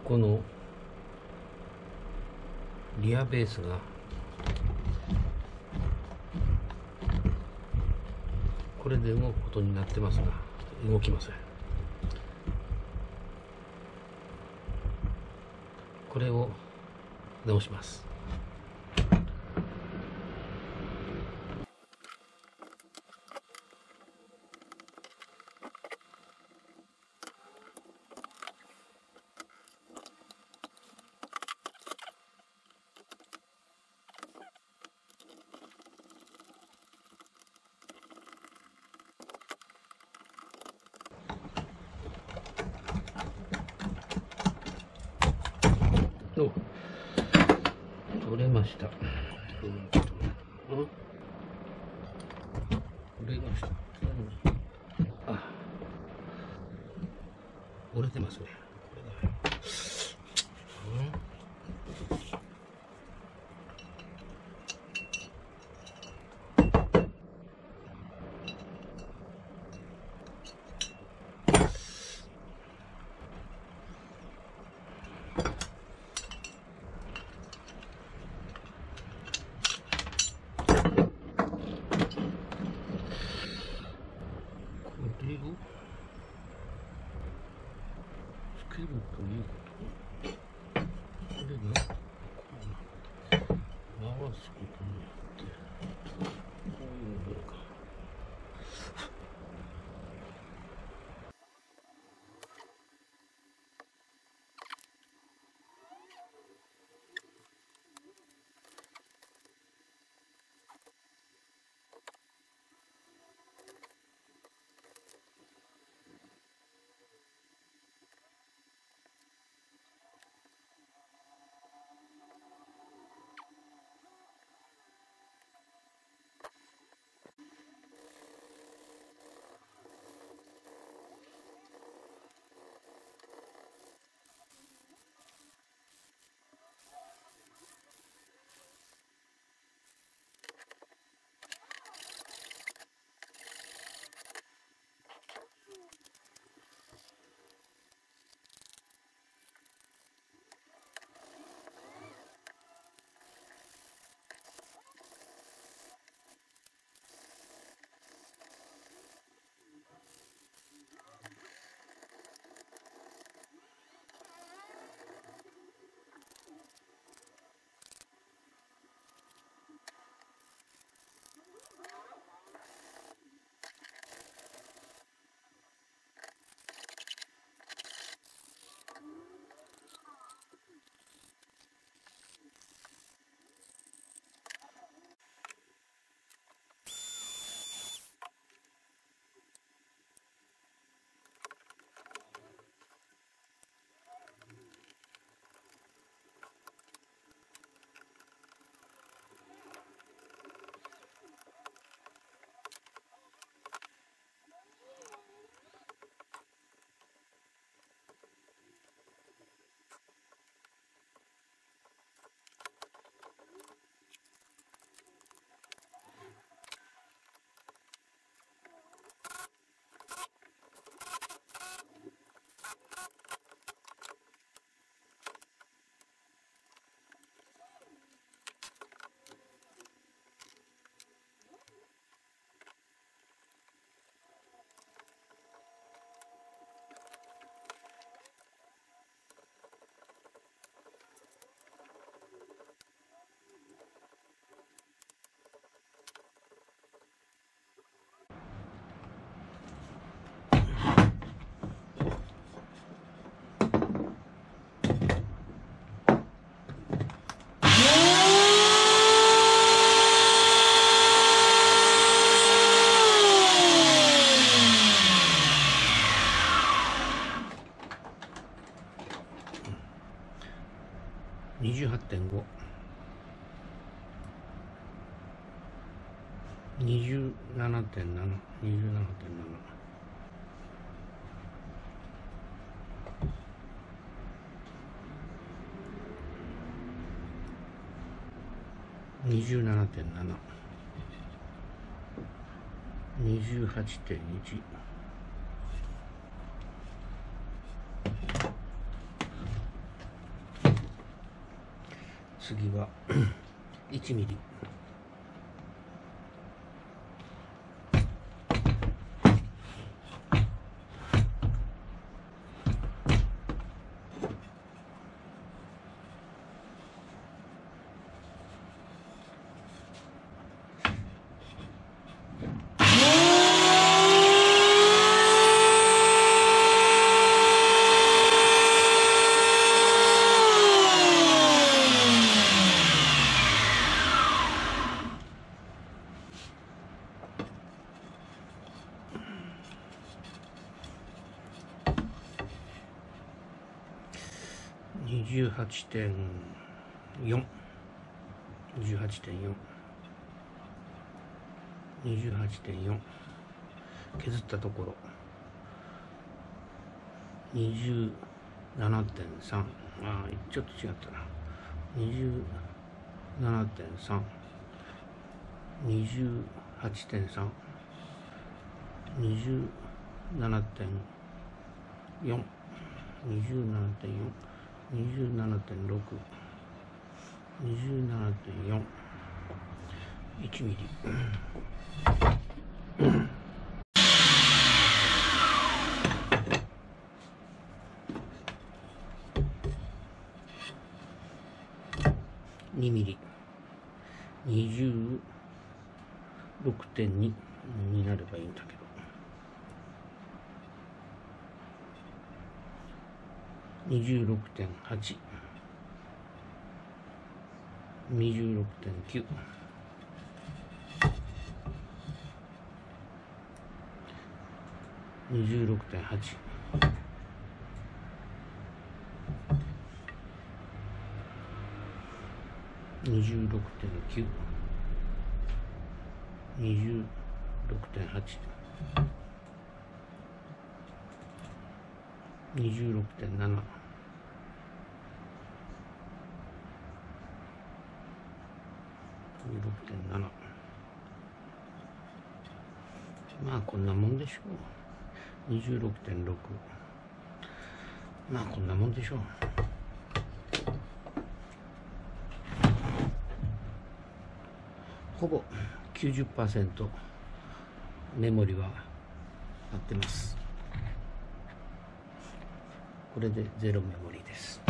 このリアベースがこれで動くことになってますが動きません。これを直します。お、取れました。取れました。あ、折れてますね。つけるということこれがこうなって回すことによってこういうのか。28.5、27.7、27.7、28.1、27.7、 次は1ミリ。28.4 28.4削ったところ27.3、ちょっと違ったな。27.3、28.3、27.4、27.4、27.6、27.4、1ミリ。2ミリ、26.2 になればいいんだけど、26.8、26.9、26.8、26.9、26.8、26.7、26.7。まあこんなもんでしょう。26.6。まあこんなもんでしょう。ほぼ 90% メモリは合ってます。これでゼロメモリです。